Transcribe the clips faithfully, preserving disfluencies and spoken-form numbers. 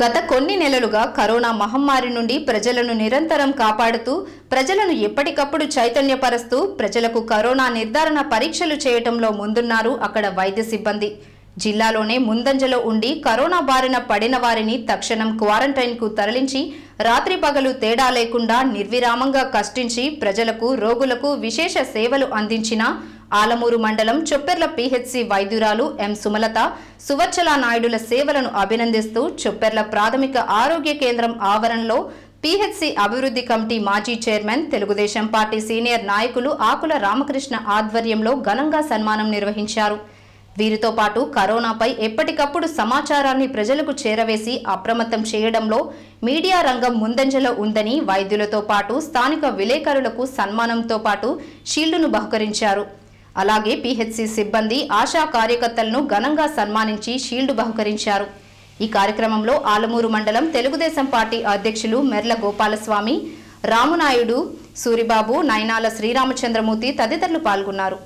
గత కొన్ని నెలలుగా కరోనా మహమ్మారి నుండి ప్రజలను నిరంతరం కాపాడుతూ ప్రజలను ఎప్పటికప్పుడు చైతన్యపరుస్తూ ప్రజలకు కరోనా నిర్ధారణ పరీక్షలు చేయటంలో ముందున్నారు అక్కడ వైద్య సిబ్బంది. జిల్లాలోనే ముందంజలో ఉండి కరోనా బారిన పడిన వారిని తక్షణం క్వారంటైన్ కు తరలించి రాత్రి పగలు తేడా లేకుండా నిర్విరామంగా కష్టించి ప్రజలకు రోగులకు విశేష సేవలు అందించిన ఆలమూరు మండలం చొప్పెర్ల పీహెచ్సి వైద్యురాలు ఎం సుమలత సువచ్చల నాయుడుల సేవలను అభినందిస్తూ చొప్పెర్ల ప్రాథమిక ఆరోగ్య కేంద్రం ఆవరణలో పీహెచ్సి అభివృద్ధి కమిటీ మాజీ చైర్మన్ తెలుగుదేశం పార్టీ సీనియర్ నాయకులు ఆకుల రామకృష్ణ ఆధ్వర్యంలో ఘనంగా సన్మానం నిర్వహించారు. వీరితో పాటు కరోనాపై ఎప్పటికప్పుడు సమాచారాన్ని ప్రజలకు చేరవేసి అప్రమత్తం చేయడంలో మీడియా రంగం ముందంజలో ఉందని వైద్యులతో పాటు స్థానిక విలేకరులకు సన్మానంతో పాటు షీల్డును బహుకరించారు. అలాగే పీహెచ్సి సిబ్బంది ఆశా కార్యకర్తలను ఘనంగా సన్మానించి షీల్డు బహుకరించారు. ఈ కార్యక్రమంలో ఆలమూరు మండలం తెలుగుదేశం పార్టీ అధ్యక్షులు మెర్ల గోపాలస్వామి, రామునాయుడు, సూరిబాబు, నైనాల శ్రీరామచంద్రమూర్తి తదితరులు పాల్గొన్నారు.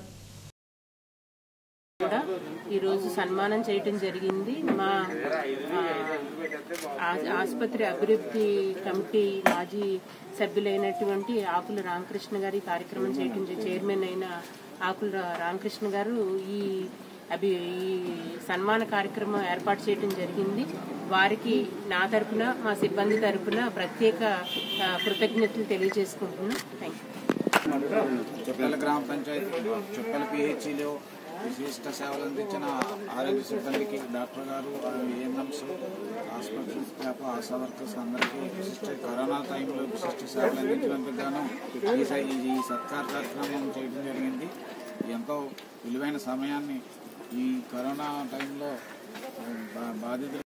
ఈరోజు సన్మానం చేయటం జరిగింది. మా ఆసుపత్రి అభివృద్ధి కమిటీ మాజీ సభ్యులైనటువంటి ఆకుల రామకృష్ణ గారి కార్యక్రమం చేయటం చైర్మన్ అయిన ఆకుల రామకృష్ణ గారు ఈ అభి ఈ సన్మాన కార్యక్రమం ఏర్పాటు చేయడం జరిగింది. వారికి నా తరపున మా సిబ్బంది తరపున ప్రత్యేక కృతజ్ఞతలు తెలియజేసుకుంటున్నాను. Thank you. చొప్పెల గ్రామ పంచాయతీ చొప్పెల పిహెచ్సిలో విశిష్ట సేవలు అందించిన ఆరోగ్య సిబ్బందికి, డాక్టర్ గారు, ANMs, hospital staff, ASHA workers అందరికీ విశిష్ట కరోనా టైంలో విశిష్ట సేవలు అందించినందుకు గాను ఈ సత్కార కార్యక్రమం చేయడం జరిగింది. ఎంతో విలువైన సమయాన్ని ఈ కరోనా టైంలో బాధితులు